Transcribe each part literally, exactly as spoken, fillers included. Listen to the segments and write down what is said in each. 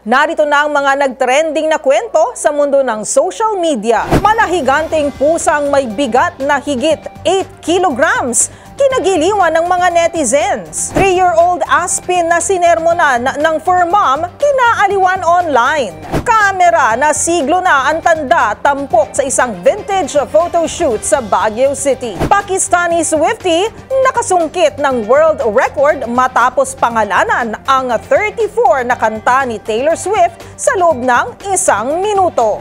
Narito na ang mga nagtrending na kwento sa mundo ng social media. Malahiganting pusang may bigat na higit eight kilograms. Kinagiliwan ng mga netizens. three-year-old Aspin na sinermonan ng fur mom, kinaaliwan online. Kamera na siglo na ang tanda tampok sa isang vintage photoshoot sa Baguio City. Pakistani Swiftie nakasungkit ng world record matapos pangalanan ang thirty-four na kanta ni Taylor Swift sa loob ng isang minuto.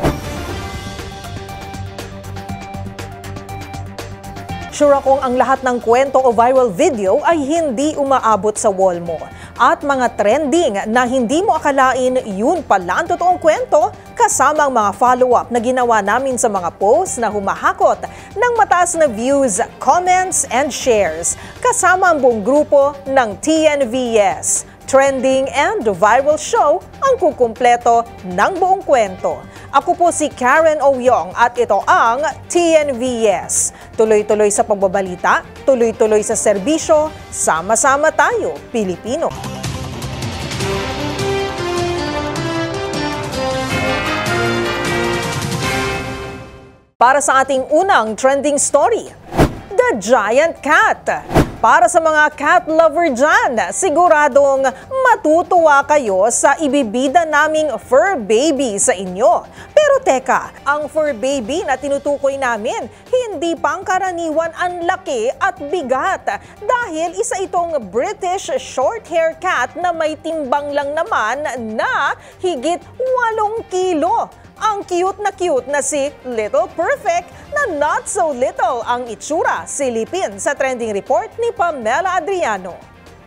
Sure akong ang lahat ng kwento o viral video ay hindi umaabot sa wall mo. At mga trending na hindi mo akalain yun pala ang totoong kwento kasama ang mga follow-up na ginawa namin sa mga posts na humahakot ng mataas na views, comments, and shares. Kasama ang buong grupo ng T N V S. Trending and viral show ang kukumpleto ng buong kwento. Ako po si Karen Oyong at ito ang T N V S. Tuloy-tuloy sa pagbabalita, tuloy-tuloy sa serbisyo, sama-sama tayo, Pilipino. Para sa ating unang trending story, The Giant Cat. Para sa mga cat lover dyan, siguradong matutuwa kayo sa ibibida naming fur baby sa inyo. Pero teka, ang fur baby na tinutukoy namin, hindi pangkaraniwan ang laki at bigat dahil isa itong British short-hair cat na may timbang lang naman na higit walong kilo. Ang cute na cute na si Little Perfect na not so little ang itsura, silipin sa trending report ni Pamela Adriano.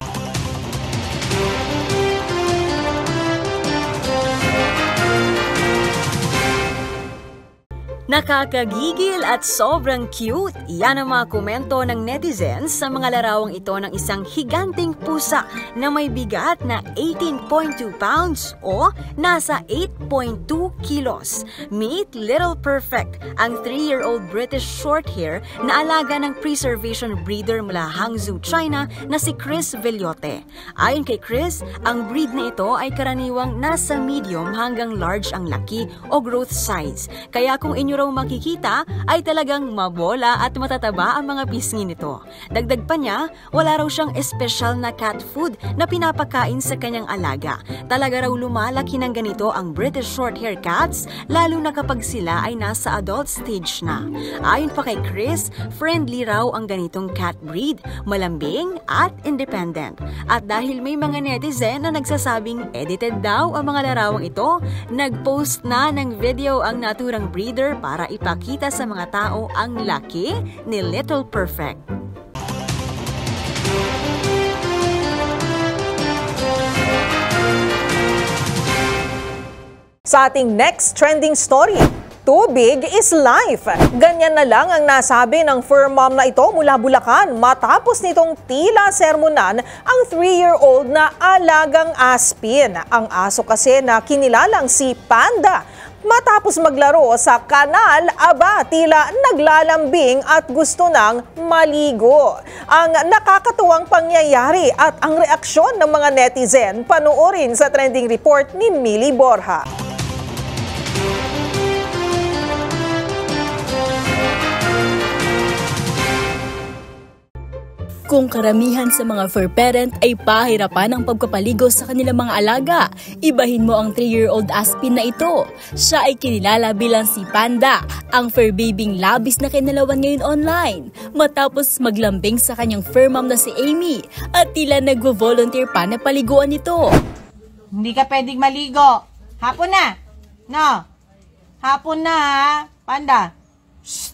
Nakakagigil at sobrang cute. Yan ang mga komento ng netizens sa mga larawang ito ng isang higanting pusa na may bigat na eighteen point two pounds o nasa eight point two kilos. Meet Little Perfect, ang three-year-old British Shorthair na alaga ng preservation breeder mula Hangzhou, China na si Chris Villote. Ayon kay Chris, ang breed na ito ay karaniwang nasa medium hanggang large ang laki o growth size. Kaya kung inyo raw makikita ay talagang mabola at matataba ang mga pisngi nito. Dagdag pa niya, wala raw siyang espesyal na cat food na pinapakain sa kanyang alaga. Talaga raw lumalaki ng ganito ang British Shorthair cats, lalo na kapag sila ay nasa adult stage na. Ayon pa kay Chris, friendly raw ang ganitong cat breed, malambing at independent. At dahil may mga netizen na nagsasabing edited daw ang mga larawang ito, nag-post na ng video ang naturang breeder para ipakita sa mga tao ang laki ni Little Perfect. Sa ating next trending story, too big is life. Ganyan na lang ang nasabi ng fur mom na ito mula Bulacan matapos nitong tila sermonan ang three-year-old na alagang Aspin. Ang aso kasi na kinilalang si Panda. Matapos maglaro sa kanal, aba tila naglalambing at gusto nang maligo. Ang nakakatuwang pangyayari at ang reaksyon ng mga netizen, panoorin sa trending report ni Millie Borja. Kung karamihan sa mga fur parent ay pahirapan ang pagpapaligo sa kanilang mga alaga, ibahin mo ang three-year-old Aspin na ito. Siya ay kinilala bilang si Panda, ang fur babing labis na kinalawan ngayon online, matapos maglambing sa kanyang fur mom na si Amy at tila nagvo-volunteer pa na paliguan ito. Hindi ka pwedeng maligo. Hapon na. No. Hapon na ha, Panda. Shh.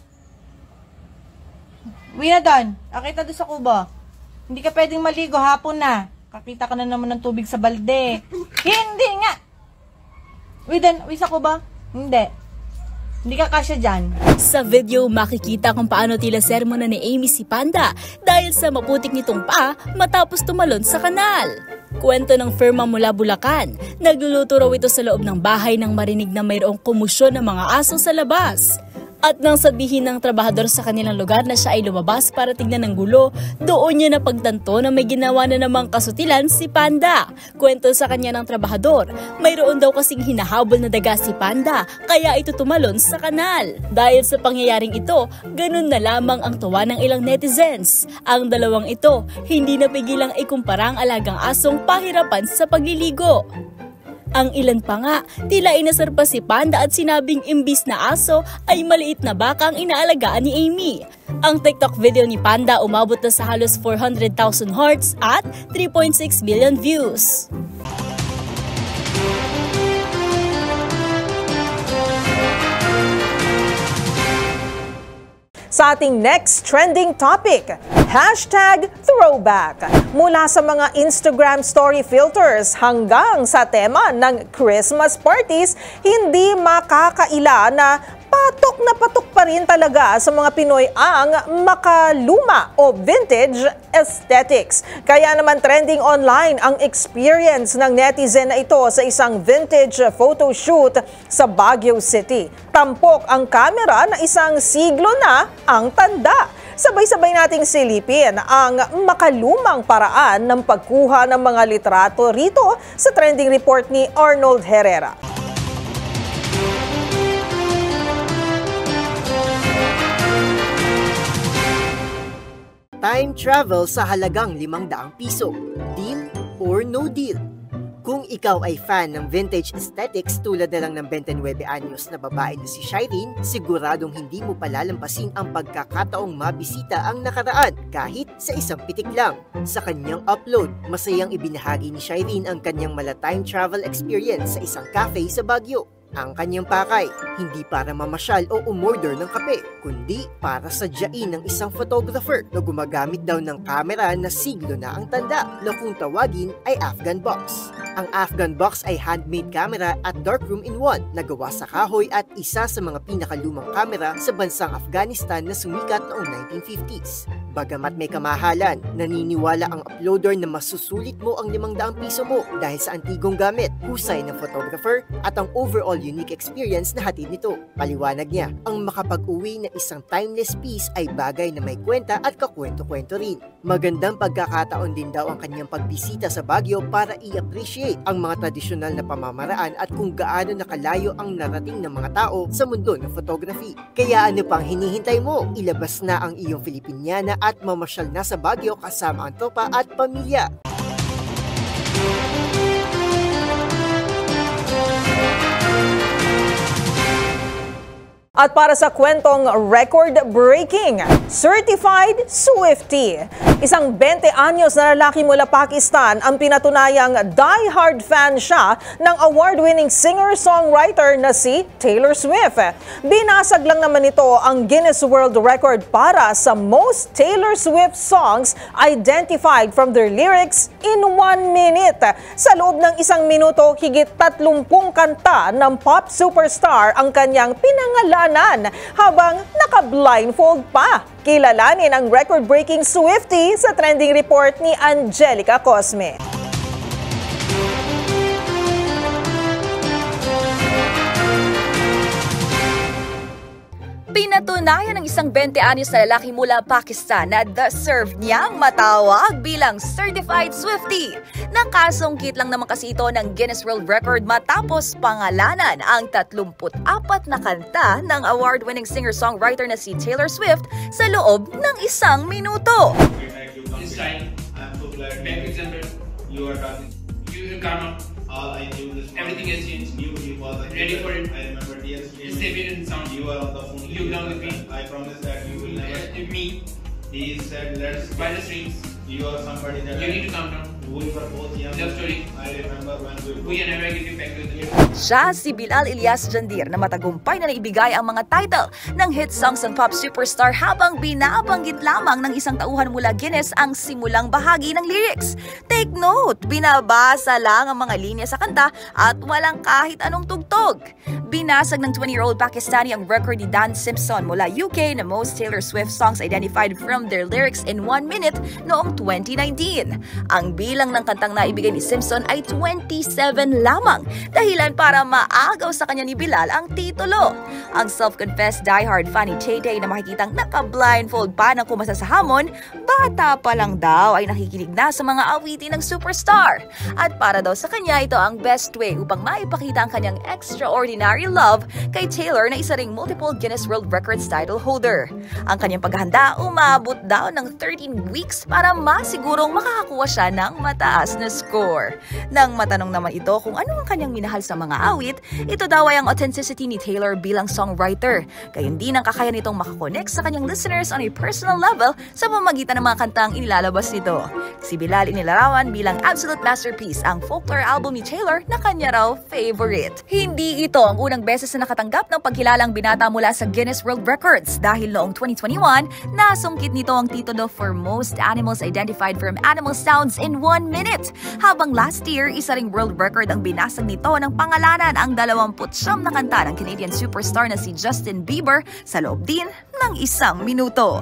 Uwi na doon. Akita doon sa kubo. Hindi ka pwedeng maligo. Hapon na. Kakita ka na naman ng tubig sa balde. Hindi nga. Uwi doon. Uwi sa kubo. Hindi. Hindi ka kasya dyan. Sa video, makikita kung paano tila sermonan ni Amy si Panda dahil sa maputik nitong paa matapos tumalon sa kanal. Kwento ng fur mom mula Bulacan, nagluluto raw ito sa loob ng bahay nang marinig na mayroong kumusyon ng mga aso sa labas. At nang sabihin ng trabahador sa kanilang lugar na siya ay lumabas para tignan ng gulo, doon niya napagtanto na may ginawa na namang kasutilan si Panda. Kwento sa kanya ng trabahador, mayroon daw kasing hinahabol na daga si Panda, kaya ito tumalon sa kanal. Dahil sa pangyayaring ito, ganun na lamang ang tuwa ng ilang netizens. Ang dalawang ito, hindi napigilang ikumpara ang alagang asong pahirapan sa pagliligo. Ang ilan pa nga, tila inasar pa si Panda at sinabing imbis na aso ay maliit na baka ang inaalagaan ni Amy. Ang TikTok video ni Panda umabot na sa halos four hundred thousand hearts at three point six million views. Sa ating next trending topic, hashtag throwback. Mula sa mga Instagram story filters hanggang sa tema ng Christmas parties, hindi makakaila na patok na patok pa rin talaga sa mga Pinoy ang makaluma o vintage aesthetics. Kaya naman trending online ang experience ng netizen na ito sa isang vintage photo shoot sa Baguio City. Tampok ang kamera na isang siglo na ang tanda. Sabay-sabay nating silipin ang makalumang paraan ng pagkuha ng mga litrato rito sa trending report ni Arnold Herrera. Time travel sa halagang limang daang piso. Deal or no deal? Kung ikaw ay fan ng vintage aesthetics tulad na lang ng twenty-nine anyos na babae na si Shireen, siguradong hindi mo palalampasin ang pagkakataong mabisita ang nakaraan kahit sa isang pitik lang. Sa kanyang upload, masayang ibinahagi ni Shireen ang kanyang mala time travel experience sa isang cafe sa Baguio. Ang kanyang pakay, hindi para mamasyal o umorder ng kape, kundi para sadyain ng isang photographer na gumagamit daw ng kamera na siglo na ang tanda na kung tawagin ay Afghan box. Ang Afghan box ay handmade camera at darkroom in one na gawa sa kahoy at isa sa mga pinakalumang kamera sa bansang Afghanistan na sumikat noong nineteen fifties. Bagamat may kamahalan, naniniwala ang uploader na masusulit mo ang limang daang piso mo dahil sa antigong gamit, husay ng photographer at ang overall unique experience na hatid nito. Paliwanag niya, ang makapag-uwi na isang timeless piece ay bagay na may kwenta at kakwento-kwento rin. Magandang pagkakataon din daw ang kanyang pagbisita sa Baguio para i-appreciate ang mga tradisyonal na pamamaraan at kung gaano nakalayo ang narating ng mga tao sa mundo ng photography. Kaya ano pang hinihintay mo? Ilabas na ang iyong Filipiniana at mamasyal na sa Baguio kasama ang tropa at pamilya. At para sa kwentong record-breaking, Certified Swiftie. Isang twenty anyos na lalaki mula Pakistan ang pinatunayang die-hard fan siya ng award-winning singer-songwriter na si Taylor Swift. Binasag lang naman ito ang Guinness World Record para sa most Taylor Swift songs identified from their lyrics in one minute. Sa loob ng isang minuto, higit tatlumpung kanta ng pop superstar ang kanyang pinangalan habang naka-blindfold pa. Kilalanin ang record-breaking Swiftie sa trending report ni Angelica Cosme. Pinatunayan ng isang twenty anyos na lalaki mula Pakistan na deserve niyang matawag bilang Certified Swiftie. Nakasungkit lang naman kasi ito ng Guinness World Record matapos pangalanan ang thirty-four na kanta ng award-winning singer-songwriter na si Taylor Swift sa loob ng isang minuto. This time, I'm so glad. For example, you are talking. You come up. All I knew this. Everything has changed. Knew he was like ready for it. I remember tears. You save it in sound. You were on the phone. You down with me. I promise that you will never. With me. He said, let's by the streets. You are somebody that you I need to come down. We were both young. Just story. I remember when we were. We are never getting back to the. Siya si Bilal Ilyas Jandir na matagumpay na naibigay ang mga title ng hit songs ng pop superstar habang binabanggit lamang ng isang tauhan mula Guinness ang simulang bahagi ng lyrics. Take note, binabasa lang ang mga linya sa kanta at walang kahit anong tugtog. Binasag ng twenty-year-old Pakistani ang record ni Dan Simpson mula U K na most Taylor Swift songs identified from their lyrics in one minute noong twenty nineteen. Ang bilang bilang ng kantang naibigay ni Simpson ay twenty-seven lamang, dahilan para maagaw sa kanya ni Bilal ang titulo. Ang self-confessed diehard fan ni Tay-Tay na makikitang naka-blindfold pa nang kumasa sa hamon, bata pa lang daw ay nakikinig na sa mga awitin ng superstar. At para daw sa kanya, ito ang best way upang maipakita ang kanyang extraordinary love kay Taylor na isa ring multiple Guinness World Records title holder. Ang kanyang paghahanda umabot daw ng thirteen weeks para masigurong makakakuha siya ng mataas na score. Nang matanong naman ito kung ano ang kanyang minahal sa mga awit, ito daw ay ang authenticity ni Taylor bilang songwriter. Gayon din ang kakaya nitong makakonect sa kanyang listeners on a personal level sa pamamagitan ng mga kantang inilalabas nito. Si Bilal inilarawan bilang absolute masterpiece ang folklore album ni Taylor na kanya raw favorite. Hindi ito ang unang beses na nakatanggap ng pagkilalang binata mula sa Guinness World Records dahil noong twenty twenty-one, nasungkit nito ang titulo for most animals identified from animal sounds in one minute. Habang last year, isa ring world record ang binasag nito ng pangalanan ang dalawampu't siyam na kanta ng Canadian superstar na si Justin Bieber sa loob din ng isang minuto.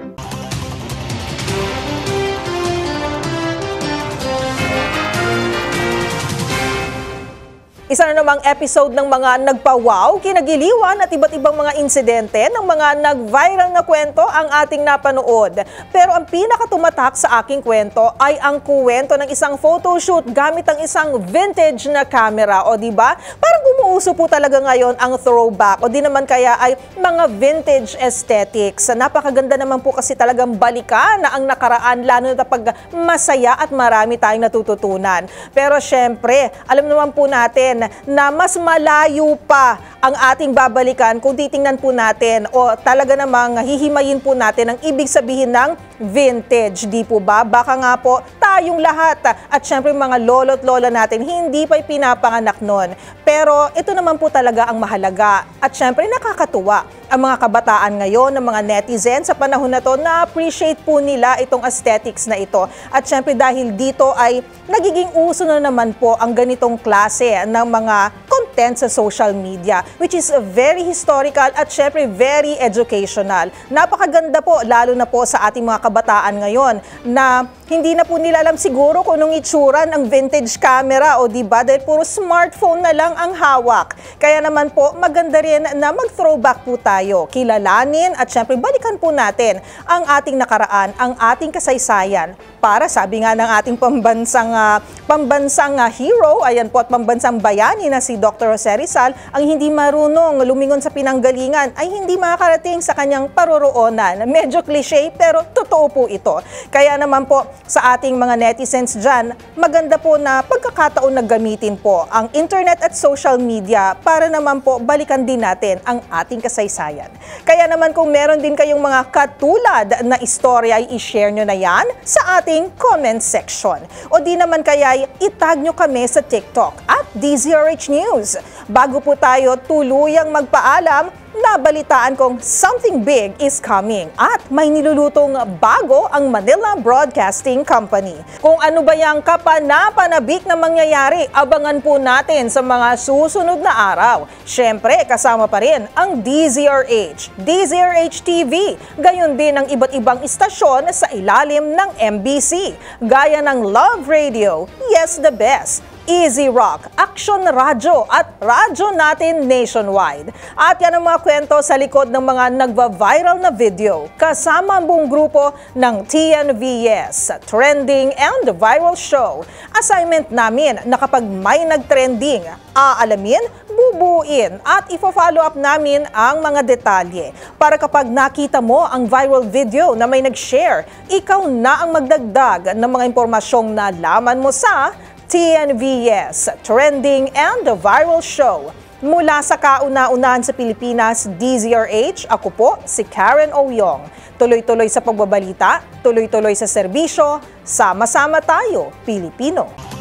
Isa na namang episode ng mga nagpa-wow, kinagiliwan at iba't ibang mga insidente ng mga nag-viral na kwento ang ating napanood. Pero ang pinakatumatak sa aking kwento ay ang kwento ng isang photoshoot gamit ang isang vintage na camera. O diba? Parang umuuso po talaga ngayon ang throwback o di naman kaya ay mga vintage aesthetics. Napakaganda naman po kasi talagang balikan na ang nakaraan, lalo na pag masaya at marami tayong natututunan. Pero syempre, alam naman po natin na mas malayo pa ang ating babalikan kung titingnan po natin o talaga namang hihimayin po natin ang ibig sabihin ng vintage, di po ba? Baka nga po tayong lahat at syempre mga lolo't lola natin hindi pa pinapanganak nun. Pero ito naman po talaga ang mahalaga at syempre nakakatuwa ang mga kabataan ngayon ng mga netizens sa panahon na to na appreciate po nila itong aesthetics na ito. At syempre dahil dito ay nagiging uso na naman po ang ganitong klase ng mga content sa social media, which is very historical at syempre very educational. Napakaganda po lalo na po sa ating mga kabataan ngayon na hindi na po nila alam siguro kung anong itsura ng vintage camera o diba dahil puro smartphone na lang ang hawak. Kaya naman po maganda rin na mag-throwback po tayo, kilalanin at syempre balikan po natin ang ating nakaraan, ang ating kasaysayan para sabi nga ng ating pambansang uh, pambansang uh, hero, ayan po at pambansang bayani na si Doctor Jose Rizal, ang hindi marunong lumingon sa pinanggalingan ay hindi makakarating sa kanyang paroroonan. Medyo cliche pero totoo po ito. Kaya naman po sa ating mga netizens dyan, maganda po na pagkakataon na gamitin po ang internet at social media para naman po balikan din natin ang ating kasaysayan. Kaya naman kung meron din kayong mga katulad na istorya ay i-share nyo na yan sa ating comment section. O di naman kaya itag nyo kami sa TikTok at D Z R H News. Bago po tayo tuluyang magpaalam, nabalitaan kong something big is coming at may nilulutong bago ang Manila Broadcasting Company. Kung ano ba yung kapanapanabik na mangyayari, abangan po natin sa mga susunod na araw. Siyempre, kasama pa rin ang D Z R H, D Z R H T V, gayon din ang iba't ibang istasyon sa ilalim ng M B C, gaya ng Love Radio, Yes the Best, Easy Rock, Action Radyo at Radyo Natin Nationwide. At yan ang mga kwento sa likod ng mga nagva-viral na video kasama ang buong grupo ng T N V S, Trending and Viral Show. Assignment namin na kapag may nag-trending, aalamin, bubuin at ifo-follow up namin ang mga detalye para kapag nakita mo ang viral video na may nag-share, ikaw na ang magdagdag ng mga impormasyong nalaman mo sa T N V S, Trending and the Viral Show. Mula sa kauna-unahan sa Pilipinas, D Z R H, ako po si Karen Oyong. Tuloy-tuloy sa pagbabalita, tuloy-tuloy sa serbisyo, sama-sama tayo, Pilipino.